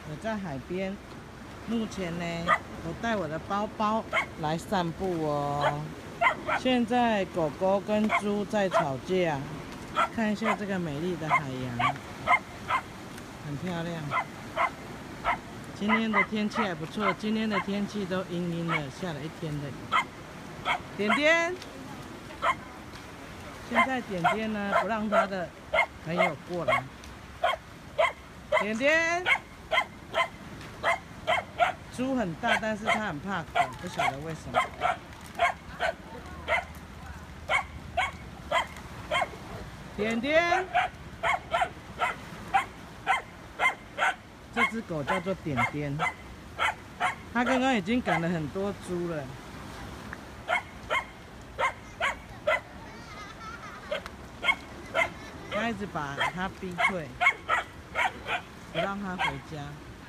我在海边，目前呢，我带我的包包来散步哦。现在狗狗跟猪在吵架，看一下这个美丽的海洋，很漂亮。今天的天气还不错，今天的天气都阴阴的，下了一天的雨。点点，现在点点呢不让他的朋友过来。点点，猪很大，但是它很怕狗，不晓得为什么。点点，这只狗叫做点点，它刚刚已经赶了很多猪了。它一直把它逼退，不让它回家。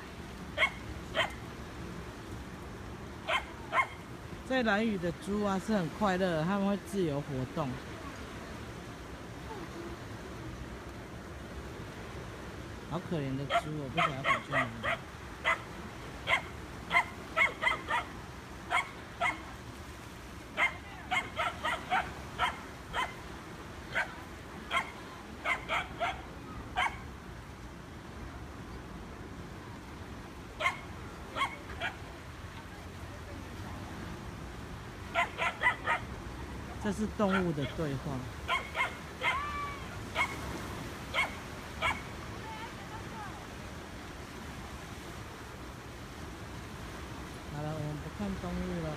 在兰屿的猪啊是很快乐的，它们会自由活动。好可怜的猪，我不晓得跑去哪里。这是动物的对话。好了，我们不看动物了。